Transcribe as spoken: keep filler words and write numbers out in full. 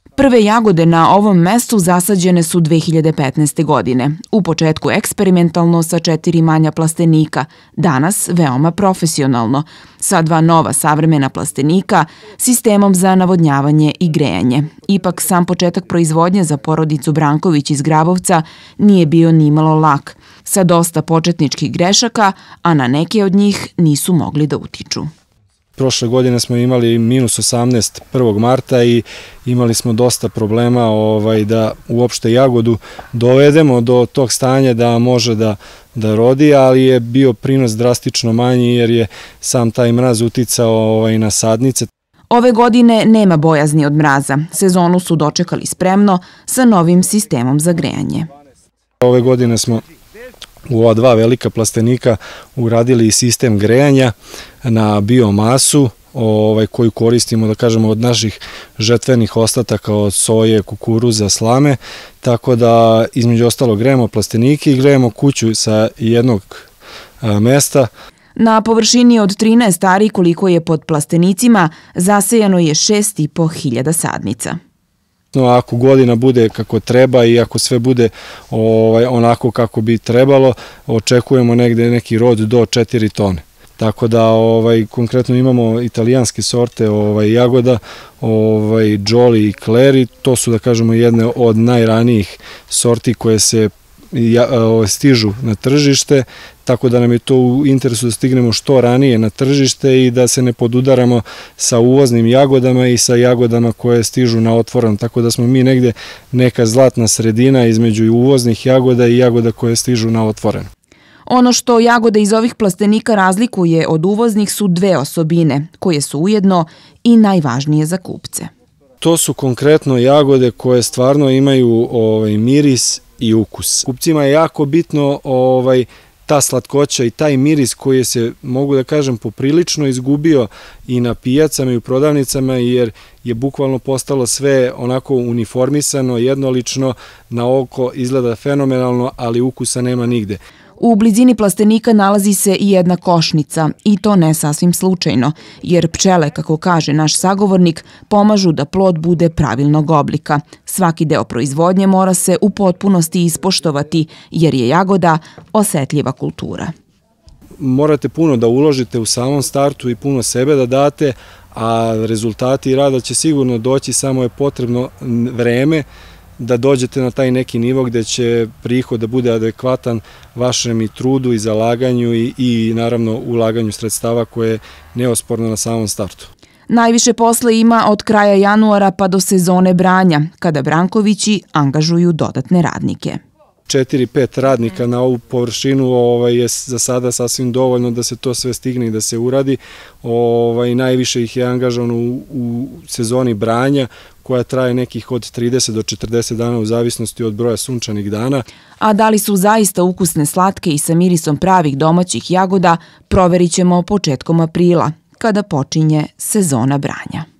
Prve jagode na ovom mestu zasađene su dve hiljade petnaeste. godine. U početku eksperimentalno sa četiri manja plastenika, danas veoma profesionalno, sa dva nova savremena plastenika, sistemom za navodnjavanje i grejanje. Ipak sam početak proizvodnje za porodicu Branković iz Grabovca nije bio nimalo lak, sa dosta početničkih grešaka, a na neke od njih nisu mogli da utiču. Prošle godine smo imali minus osamnaest prvog marta i imali smo dosta problema ovaj, da uopšte jagodu dovedemo do tog stanja da može da, da rodi, ali je bio prinos drastično manji jer je sam taj mraz uticao ovaj, na sadnice. Ove godine nema bojazni od mraza. Sezonu su dočekali spremno sa novim sistemom za grejanje. Ove godine smo u ova dva velika plastenika uradili sistem grejanja na biomasu ovaj, koju koristimo, da kažemo, od naših žetvenih ostataka od soje, kukuruza, slame, tako da između ostalo grejemo plastenike i grejemo kuću sa jednog a, mesta. Na površini od trinaest ari koliko je pod plastenicima zasejano je šest i po hiljada sadnica. No, ako godina bude kako treba i ako sve bude ovaj, onako kako bi trebalo, očekujemo negde neki rod do četiri tone. Tako da ovaj, konkretno imamo italijanske sorte ovaj, jagoda, ovaj, Jolly i Clary, to su da kažemo jedne od najranijih sorti koje se ja, ovaj, stižu na tržište, tako da nam je to u interesu da stignemo što ranije na tržište i da se ne podudaramo sa uvoznim jagodama i sa jagodama koje stižu na otvoren. Tako da smo mi negde neka zlatna sredina između uvoznih jagoda i jagoda koje stižu na otvoren. Ono što jagode iz ovih plastenika razlikuje od uvoznih su dve osobine, koje su ujedno i najvažnije za kupce. To su konkretno jagode koje stvarno imaju ovaj, miris i ukus. Kupcima je jako bitno ovaj, ta slatkoća i taj miris koji se, mogu da kažem, poprilično izgubio i na pijacama i u prodavnicama, jer je bukvalno postalo sve onako uniformisano, jednolično, na oko izgleda fenomenalno, ali ukusa nema nigde. U blizini plastenika nalazi se i jedna košnica, i to ne sasvim slučajno, jer pčele, kako kaže naš sagovornik, pomažu da plod bude pravilnog oblika. Svaki deo proizvodnje mora se u potpunosti ispoštovati, jer je jagoda osetljiva kultura. Morate puno da uložite u samom startu i puno sebe da date, a rezultati rada će sigurno doći, samo je potrebno vreme da dođete na taj neki nivo gde će prihod da bude adekvatan vašem i trudu i zalaganju i, i naravno ulaganju sredstava koje je neosporno na samom startu. Najviše posla ima od kraja januara pa do sezone branja, kada Brankovići angažuju dodatne radnike. četiri pet radnika na ovu površinu ovaj, je za sada sasvim dovoljno da se to sve stigne i da se uradi. Ovaj, najviše ih je angažovano u, u sezoni branja, koja traje nekih od trideset do četrdeset dana u zavisnosti od broja sunčanih dana. A da li su zaista ukusne, slatke i sa mirisom pravih domaćih jagoda, proverit ćemo početkom aprila, kada počinje sezona branja.